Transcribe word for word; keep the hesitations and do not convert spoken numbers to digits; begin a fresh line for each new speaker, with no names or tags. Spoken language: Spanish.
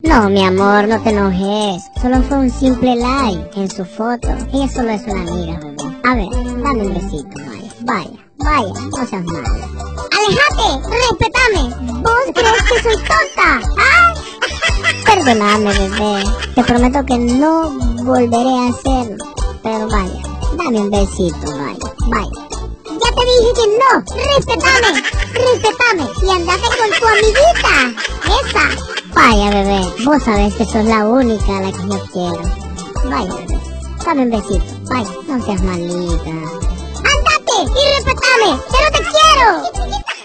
No, mi amor, no te enojes. Solo fue un simple like en su foto. Ella solo es una amiga, bebé. A ver, dame un besito, vaya, vaya, vaya, no seas mala. ¡Alejate! ¡Respetame! ¿Vos crees que soy tonta? ¿Ah? Perdóname, bebé. Te prometo que no volveré a hacerlo. Pero vaya, dame un besito, vaya, vaya. Ya te dije que no. Respetame, respetame. Y andate con tu amiguita. Esa. Vaya, bebé. Vos sabés que sos la única a la que yo quiero. Vaya, bebé. Dame un besito. Vaya, no seas malita. Andate y respetame. Pero te quiero.